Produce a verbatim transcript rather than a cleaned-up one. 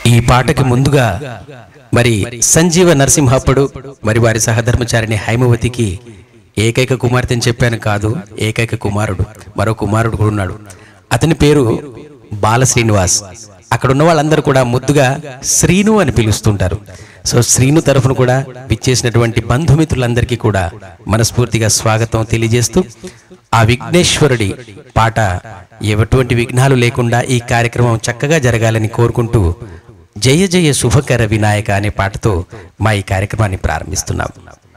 ఈ పాటకి ముందుగా మరి సంజీవ నరసింహప్పుడు మరి వారి సహధర్మచారిణి హైమవతికి ఏకైక కుమార్తె అని చెప్పాను కాదు, ఏకైక కుమారుడు, మరో కుమారుడు కూడా ఉన్నాడు. అతని పేరు బాల శ్రీనివాస్. అక్కడ ఉన్న వాళ్ళందరూ కూడా ముద్దుగా శ్రీను అని పిలుస్తుంటారు. సో శ్రీను తరఫున కూడా విచ్చేసినటువంటి బంధుమిత్రులందరికీ కూడా మనస్ఫూర్తిగా స్వాగతం తెలియజేస్తూ ఆ విఘ్నేశ్వరుడి పాట ఎటువంటి విఘ్నాలు లేకుండా ఈ కార్యక్రమం చక్కగా జరగాలని కోరుకుంటూ జయ జయ శుభకర వినాయక అనే పాటతో మా ఈ కార్యక్రమాన్ని ప్రారంభిస్తున్నాం.